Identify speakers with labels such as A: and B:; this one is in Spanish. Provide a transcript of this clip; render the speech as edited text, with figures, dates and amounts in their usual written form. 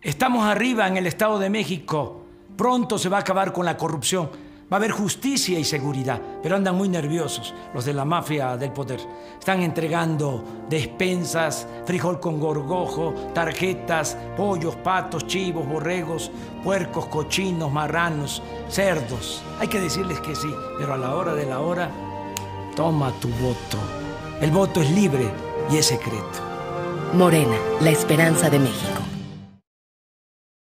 A: Estamos arriba en el Estado de México. Pronto se va a acabar con la corrupción. Va a haber justicia y seguridad, pero andan muy nerviosos los de la mafia del poder. Están entregando despensas, frijol con gorgojo, tarjetas, pollos, patos, chivos, borregos, puercos, cochinos, marranos, cerdos. Hay que decirles que sí, pero a la hora de la hora, toma tu voto. El voto es libre y es secreto.
B: Morena, la esperanza de México.